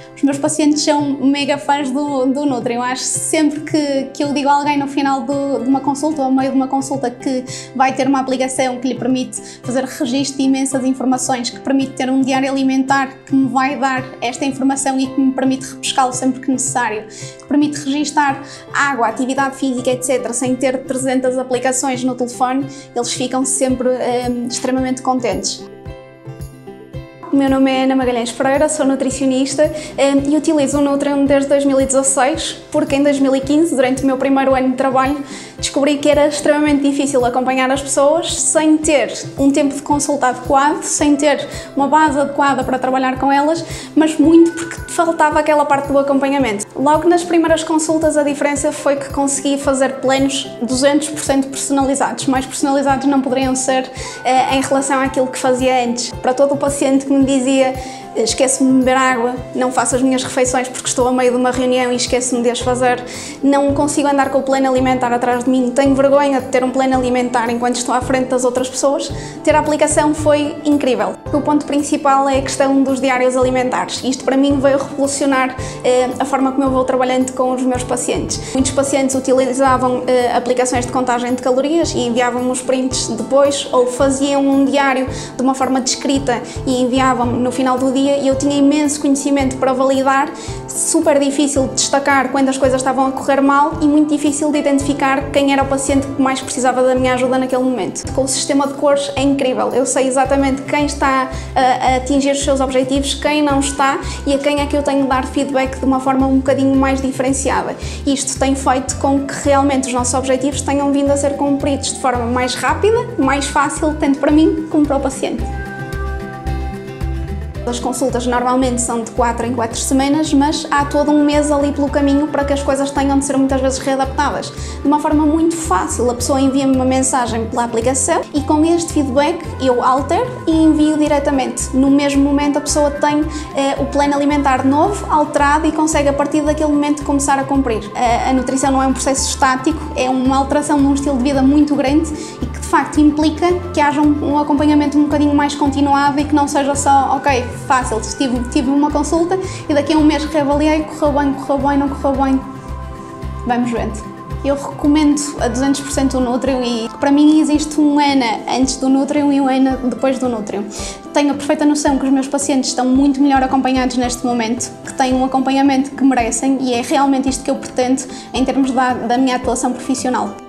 Os meus pacientes são mega fãs do Nutri. Eu acho sempre que eu digo a alguém no final de uma consulta ou ao meio de uma consulta que vai ter uma aplicação que lhe permite fazer registro de imensas informações, que permite ter um diário alimentar que me vai dar esta informação e que me permite repescá-lo sempre que necessário, que permite registar água, atividade física, etc., sem ter 300 aplicações no telefone, eles ficam sempre extremamente contentes. O meu nome é Ana Magalhães Pereira, sou nutricionista e utilizo o Nutrium desde 2016, porque em 2015, durante o meu primeiro ano de trabalho, descobri que era extremamente difícil acompanhar as pessoas sem ter um tempo de consulta adequado, sem ter uma base adequada para trabalhar com elas, mas muito porque faltava aquela parte do acompanhamento. Logo nas primeiras consultas a diferença foi que consegui fazer planos 200% personalizados. Mais personalizados não poderiam ser em relação àquilo que fazia antes. Para todo o paciente que me dizia esqueço-me de beber água, não faço as minhas refeições porque estou a meio de uma reunião e esqueço-me de as fazer, não consigo andar com o plano alimentar atrás de mim, tenho vergonha de ter um plano alimentar enquanto estou à frente das outras pessoas, ter a aplicação foi incrível. O ponto principal é a questão dos diários alimentares. Isto para mim veio revolucionar a forma como eu vou trabalhando com os meus pacientes. Muitos pacientes utilizavam aplicações de contagem de calorias e enviavam os prints depois, ou faziam um diário de uma forma descrita e enviavam no final do dia, e eu tinha imenso conhecimento para validar, super difícil de destacar quando as coisas estavam a correr mal e muito difícil de identificar quem era o paciente que mais precisava da minha ajuda naquele momento. Com o sistema de cores é incrível, eu sei exatamente quem está a atingir os seus objetivos, quem não está e a quem é que eu tenho de dar feedback de uma forma um bocadinho mais diferenciada. Isto tem feito com que realmente os nossos objetivos tenham vindo a ser cumpridos de forma mais rápida, mais fácil, tanto para mim como para o paciente. As consultas normalmente são de 4 em 4 semanas, mas há todo um mês ali pelo caminho para que as coisas tenham de ser muitas vezes readaptadas. De uma forma muito fácil, a pessoa envia-me uma mensagem pela aplicação e com este feedback eu altero e envio diretamente. No mesmo momento a pessoa tem o plano alimentar novo, alterado e consegue a partir daquele momento começar a cumprir. A nutrição não é um processo estático, é uma alteração de um estilo de vida muito grande e que de facto implica que haja um acompanhamento um bocadinho mais continuado e que não seja só, ok, fácil, tive uma consulta e daqui a um mês reavaliei, correu bem, não correu bem, vamos vendo. Eu recomendo a 200% o Nutrium e para mim existe um Ana antes do Nutrium e um Ana depois do Nutrium. Tenho a perfeita noção que os meus pacientes estão muito melhor acompanhados neste momento, que têm um acompanhamento que merecem e é realmente isto que eu pretendo em termos da minha atuação profissional.